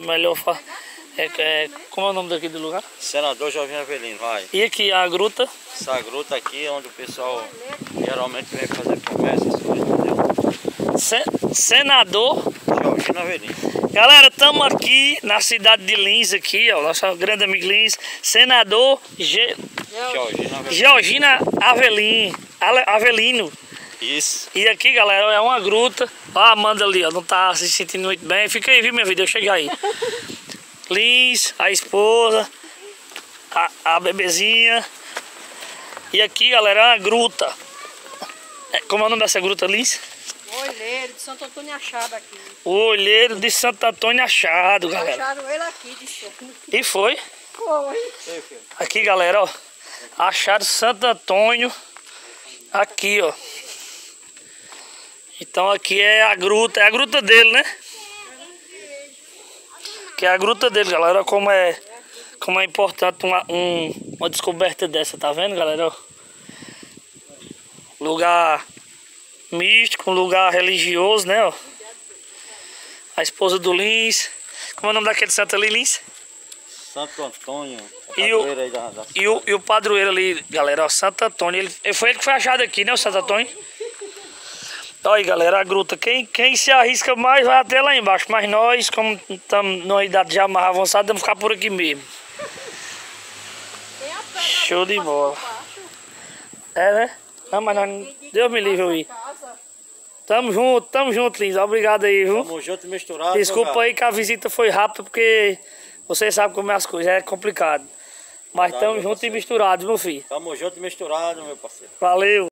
melhor. Como é o nome daqui do lugar? Senador Jorginho Avelino, vai. E aqui a gruta? Essa gruta aqui é onde o pessoal geralmente vem fazer promessas, coisas, entendeu? Senador Jorginho Avelino. Galera, estamos aqui na cidade de Lins, aqui, ó, nosso grande amigo Lins, Senador Jorginho Avelino. Isso. E aqui, galera, é uma gruta. Ó, a Amanda ali, ó, não tá se sentindo muito bem. Fica aí, viu, minha vida? Eu cheguei aí. Lins, a esposa, a bebezinha. E aqui, galera, é uma gruta. Como é o nome dessa gruta, Lins? O olheiro de Santo Antônio achado aqui. O olheiro de Santo Antônio achado, galera. Acharam ele aqui, disse. E foi? Foi. Aqui, galera, ó. Acharam Santo Antônio aqui, ó. Então aqui é a gruta dele, né? Que é a gruta dele, galera. Como é importante uma descoberta dessa, tá vendo, galera? Ó. Lugar místico, um lugar religioso, né? Ó. A esposa do Lins. Como é o nome daquele santo ali, Lins? Santo Antônio. E o padroeiro ali, galera, ó, Santo Antônio. Foi ele que foi achado aqui, né, o Santo Antônio? Olha aí, galera, a gruta. Quem se arrisca mais vai até lá embaixo. Mas nós, como estamos numa idade já mais avançada, vamos ficar por aqui mesmo. Show de bola. É, né? Não, mas nós, Deus me livre aí. Tamo junto, Lins. Obrigado aí, viu? Tamo junto e misturado. Desculpa aí que a visita foi rápida, porque você sabe como é as coisas, é complicado. Mas tamo junto e misturado, meu filho. Tamo junto e misturado, meu parceiro. Valeu.